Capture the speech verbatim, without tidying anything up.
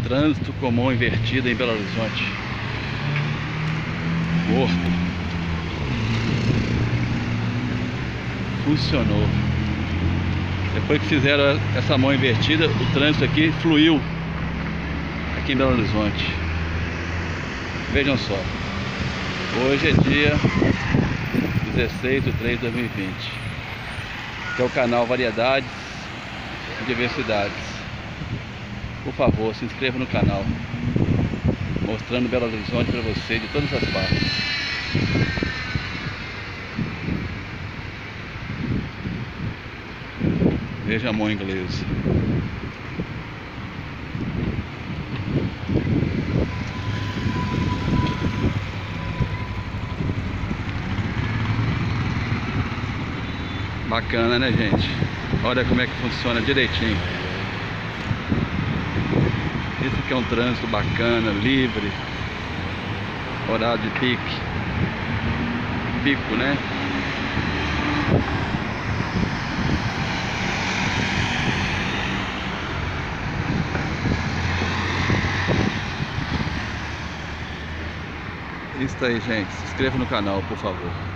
Trânsito com mão invertida em Belo Horizonte. Morto. Funcionou. Depois que fizeram essa mão invertida, o trânsito aqui fluiu aqui em Belo Horizonte. Vejam só. Hoje é dia dezesseis de três de dois mil e vinte. Que é o canal Variedades e Diversidades. Por favor, se inscreva no canal, mostrando Belo Horizonte para você de todas as partes. Veja a mão inglesa. Bacana, né, gente? Olha como é que funciona direitinho. Esse aqui é um trânsito bacana, livre. Horário de pique. Pico, né? Isso aí, gente. Se inscreva no canal, por favor.